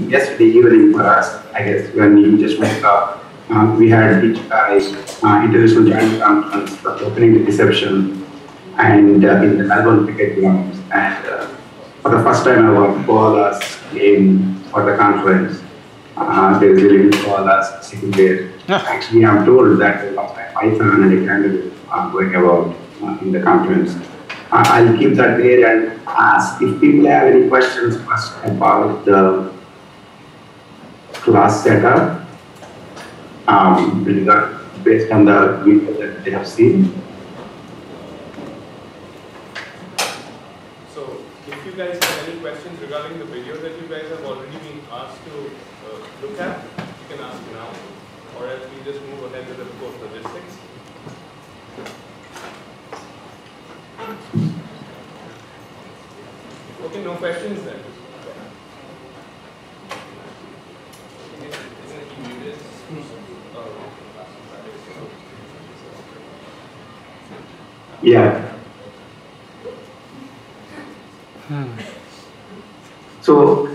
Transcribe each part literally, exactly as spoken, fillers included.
yesterday evening for us, I guess, when we just woke up. Um, we had each guy's uh, international joint conference for opening the reception and uh, in the Melbourne cricket grounds. And uh, for the first time ever, koalas came for the conference. Uh, there's a little koalas sitting there. Actually, I'm told that a python and a kangaroo are going about uh, in the conference. Uh, I'll keep that there and ask if people have any questions first about the class setup, um, based on the video that they have seen. So, if you guys have any questions regarding the video that you guys have already been asked to uh, look at, you can ask now, or else we just move ahead with the course logistics. Okay, no questions then. Yeah. Hmm. So,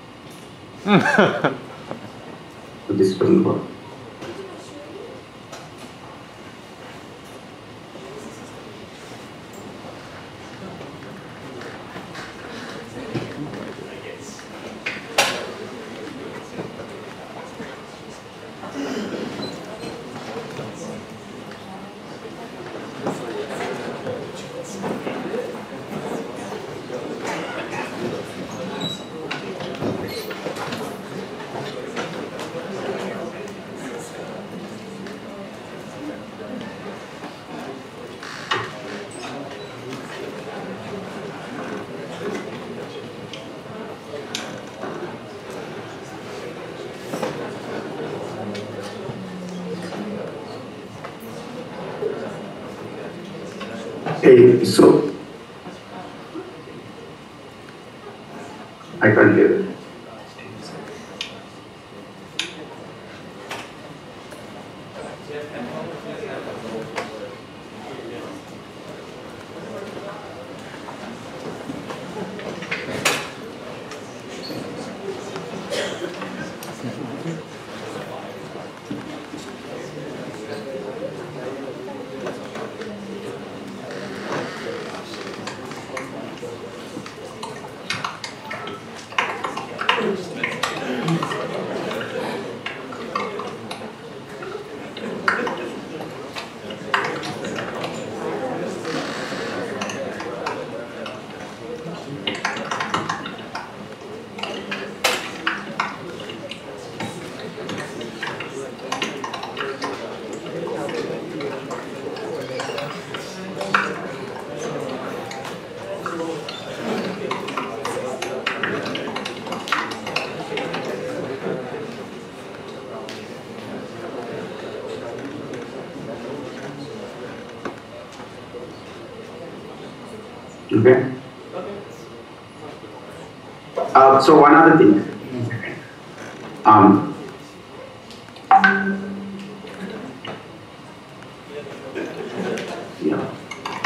this doesn't work. Hey, so I can't hear it. Okay. Uh, so one other thing. Um, yeah.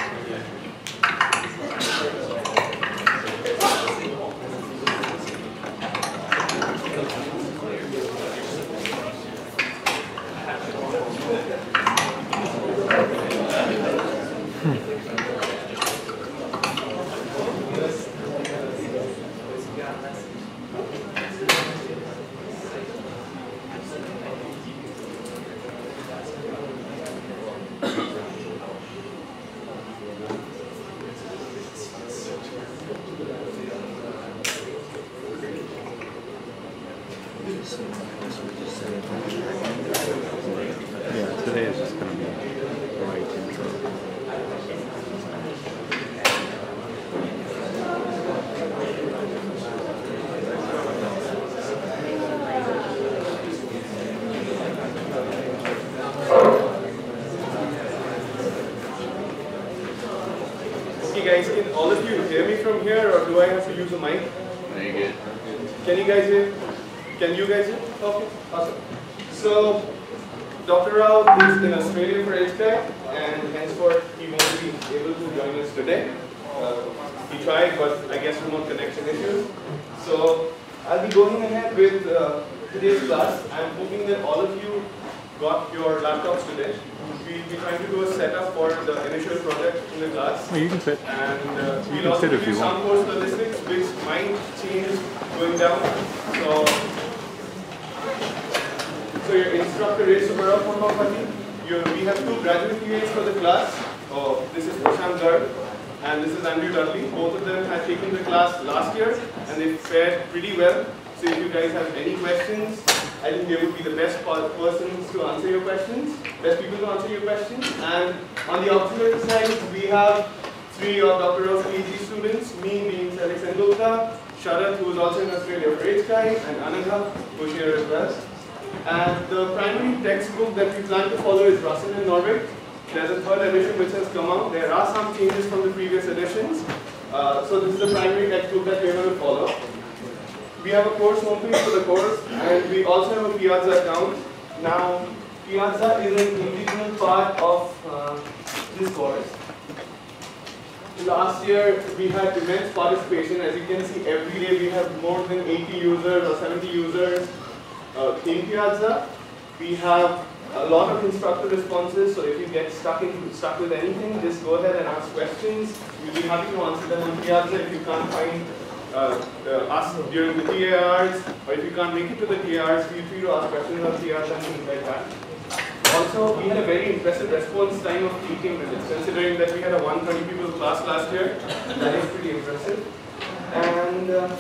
Yeah, today is just going to be a right intro. Okay guys, can all of you hear me from here, or do I have to use a mic? Very good. Can you guys hear? Can you guys hear? Okay, awesome. So, Doctor Rao is in Australia for H C A C, and henceforth he won't be able to join us today. Uh, he tried, but I guess remote connection issues. So, I'll be going ahead with uh, today's class. I'm hoping that all of you got your laptops today. We'll be trying to do a setup for the initial project in the class. Oh, you can sit. And uh, You we'll can also sit if give you you some want. course statistics which might change going down. So, so your instructor is Subarav Pambapati. We have two graduate P As for the class. Oh, this is Prashant Garg and this is Andrew Dudley. Both of them had taken the class last year and they fared pretty well. So if you guys have any questions, I think they would be the best persons to answer your questions, best people to answer your questions. And on the auxiliary side, we have three of Doctor Rao's PhD students, me being Felix Gupta, Sharat, who is also in Australia for H K I, and Anagha, who is here as well. And the primary textbook that we plan to follow is Russell and Norvig. There's a third edition which has come out. There are some changes from the previous editions. Uh, so this is the primary textbook that we're going to follow. We have a course homepage for the course, and we also have a Piazza account. Now, Piazza is an integral part of uh, this course. Last year, we had immense participation. As you can see, every day we have more than eighty users or seventy users uh, in Piazza. We have a lot of instructor responses, so if you get stuck in stuck with anything, just go ahead and ask questions. We'll be happy to answer them on Piazza. If you can't find uh, uh, us during the T A Rs, or if you can't make it to the T A Rs, feel free to ask questions on Piazza and things like that. Also, we had a very impressive response time of eighteen minutes, considering that we had a one hundred twenty people class last year. That is pretty impressive. And uh,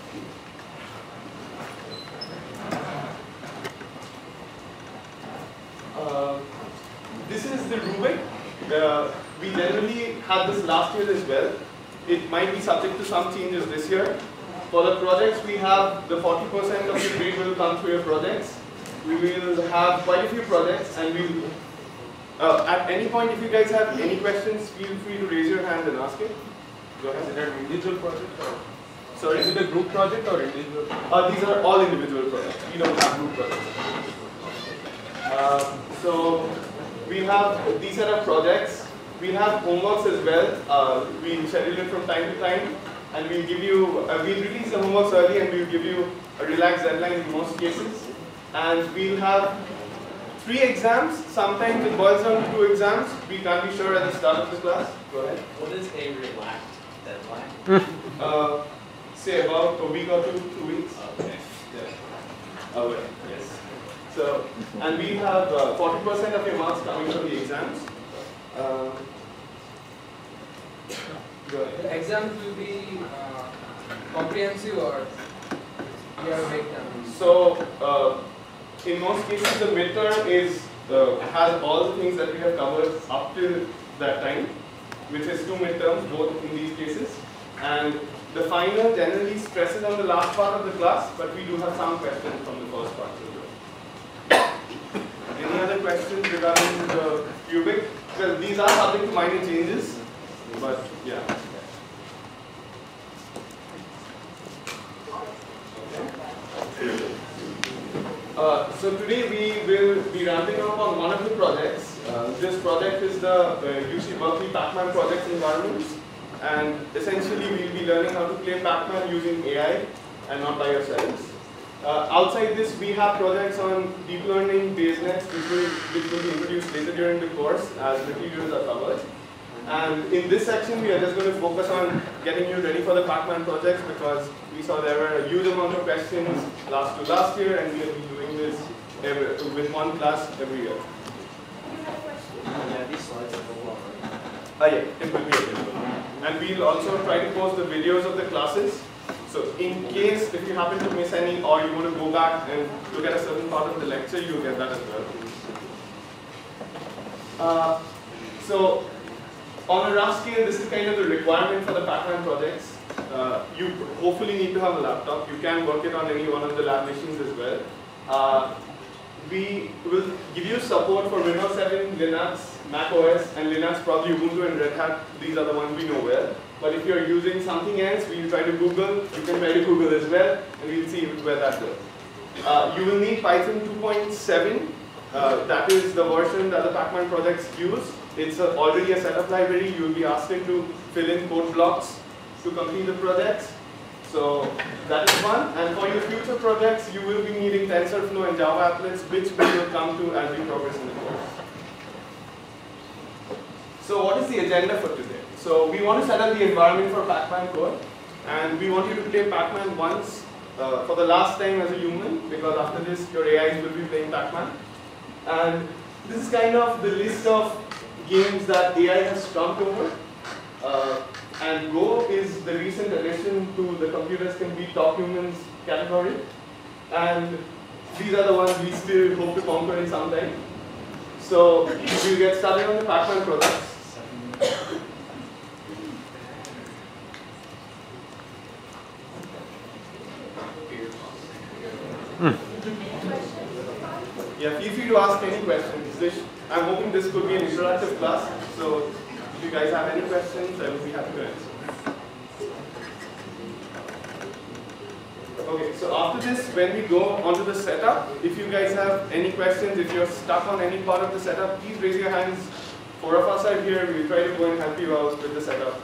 Uh, this is the rubric. Uh, we generally had this last year as well. It might be subject to some changes this year. For the projects, we have the forty percent of the grade will come through your projects. We will have quite a few projects, and we'll, uh, at any point, if you guys have any questions, feel free to raise your hand and ask it. Go ahead. Is it an individual project? Or Sorry? Is it a group project or individual? Uh, these are all individual projects. We don't have group projects. Uh, so we have these set of projects. We have homeworks as well. Uh, we schedule it from time to time, and we'll give you. Uh, we'll release the homeworks early, and we'll give you a relaxed deadline in most cases. And we'll have three exams. Sometimes it boils down to two exams. We can't be sure at the start of the class. Go ahead. What is a relaxed deadline? uh, say about a week or two, two weeks. Okay. Yeah. Okay. Yes. So, and we have forty percent uh, of your marks coming from the exams. Uh, go ahead. The exams will be uh, comprehensive or you have to make them? So, uh, in most cases, the midterm is uh, has all the things that we have covered up till that time, which is two midterms, both in these cases. And the final generally stresses on the last part of the class, but we do have some questions from the first part as well. Any other questions regarding the cubic? Well, these are subject to minor changes, but yeah. Uh, so today we will be ramping up on one of the projects. Uh, this project is the uh, U C Berkeley Pac-Man project environment, and essentially we'll be learning how to play Pac-Man using A I and not by yourselves. Uh, outside this, we have projects on deep learning, base nets, which will, which will be introduced later during the course as materials are covered. And in this section, we are just going to focus on getting you ready for the Pac-Man projects because we saw there were a huge amount of questions last to last year, and we have been doing this every, with one class every year. Yeah, these slides are full already. Ah, yeah, it will be available. And we'll also try to post the videos of the classes. So in case if you happen to miss any or you want to go back and look at a certain part of the lecture, you'll get that as well. Uh, so on a rough scale, this is kind of the requirement for the Pac-Man projects. Uh, you hopefully need to have a laptop. You can work it on any one of the lab machines as well. Uh, we will give you support for Windows seven, Linux, Mac O S, and Linux, probably Ubuntu and Red Hat. These are the ones we know well. But if you're using something else, we'll try to Google. You can try to Google as well, and we'll see where that goes. Uh, you will need Python two point seven. Uh, that is the version that the Pac-Man projects use. It's a, already a setup library. You will be asked to fill in code blocks to complete the projects. So that is one. And for your future projects, you will be needing TensorFlow and Java applets, which we will come to as we progress in the course. So what is the agenda for today? So we want to set up the environment for Pac-Man code, and we want you to play Pac-Man once uh, for the last time as a human, because after this your A Is will be playing Pac-Man. And this is kind of the list of games that A I has trumped over. Uh, and Go is the recent addition to the computers can beat top humans category. And these are the ones we still hope to conquer in some time. So we'll get started on the Pac-Man products. Yeah, feel free to ask any questions. This, I'm hoping this could be an interactive class, so if you guys have any questions, I will be happy to answer. Okay, so after this, when we go onto the setup, if you guys have any questions, if you're stuck on any part of the setup, please raise your hands. Four of us are here. We'll try to go and help you out with the setup.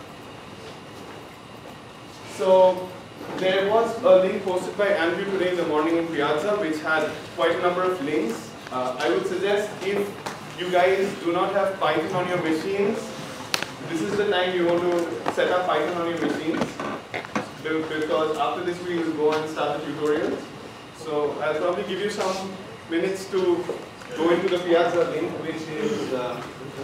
So there was a link posted by Andrew today in the morning in Piazza, which had quite a number of links. Uh, I would suggest if you guys do not have Python on your machines, this is the time you want to set up Python on your machines, because after this we will go and start the tutorials. So I'll probably give you some minutes to go into the Piazza link, which is uh,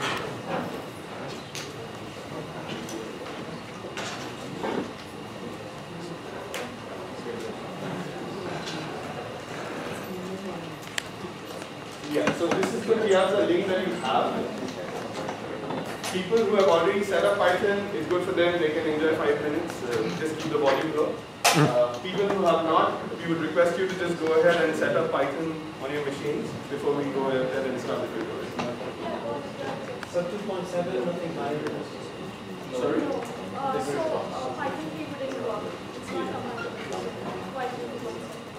yeah, so this is the Piazza link that you have. People who have already set up Python, it's good for them, they can enjoy five minutes, uh, just keep the volume low. Uh, people who have not, we would request you to just go ahead and set up Python on your machines before we go ahead and start the tutorial. So two point seven, nothing higher. Sorry? Uh, so, uh, Python three wouldn't work. It's not a quite difficult.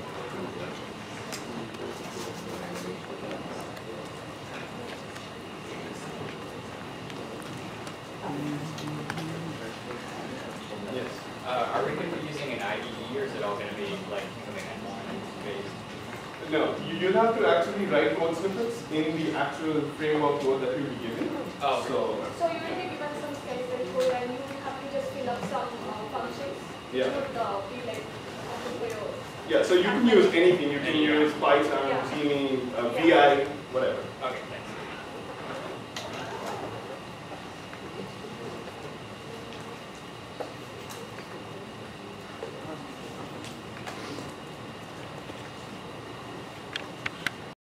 Yes. Uh, are we going to be using an I D E, or is it all going to be like something based? No, you, you'll have to actually write code snippets in the actual framework code that you'll be given. Oh, so, So you will be given some skeleton code and you will have to just fill up some uh, functions. Yeah. It would uh, be like uh, for your yeah, so you can use anything. You can use Python, Yeah. Genie, uh, Yeah. V I, whatever. Okay, thanks.